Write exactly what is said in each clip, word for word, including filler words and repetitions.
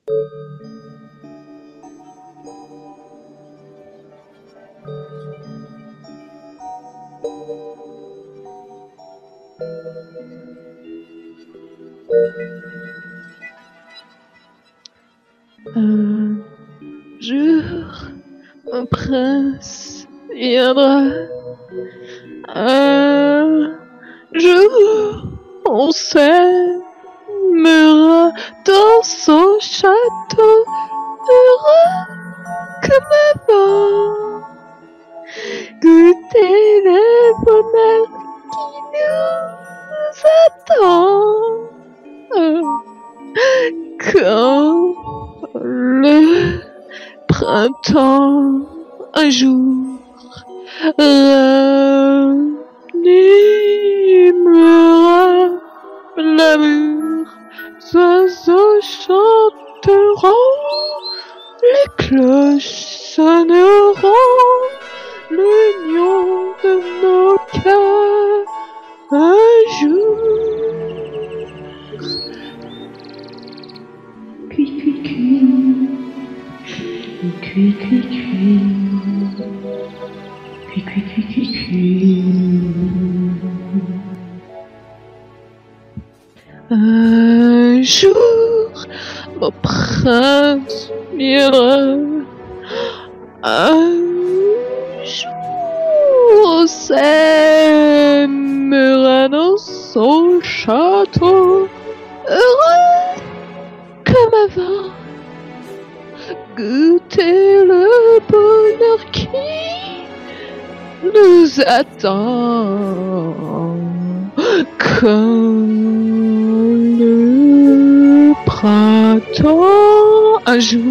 Un jour, un prince viendra. Un jour, on s'aimera dans son château, heureux comme avant. Goûter le bonheur qui nous attend. Quand le printemps un jour ranimera l'amour, oiseaux chanteront, les cloches sonneront, l'union de nos cœurs un jour. Cui cui cui, cui cui cui, cui cui cui cui cui. Un jour, mon prince viendra. Un jour, on s'aimera dans son château, heureux comme avant. Goûter le bonheur qui nous attend. Quand le printemps un jour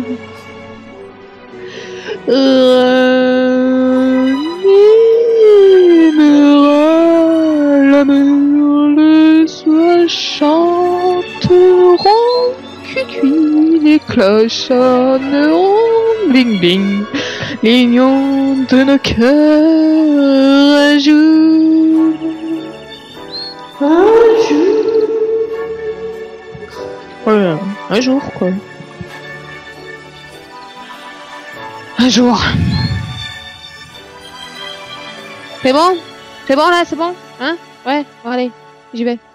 ranimera l'amour, les oiseaux chanteront, cui les cloches sonneront, bling bling, l'union de nos cœurs un jour. Un jour. Ouais, un jour quoi. Un jour. C'est bon? C'est bon là, c'est bon? Hein? Ouais, bon, allez, j'y vais.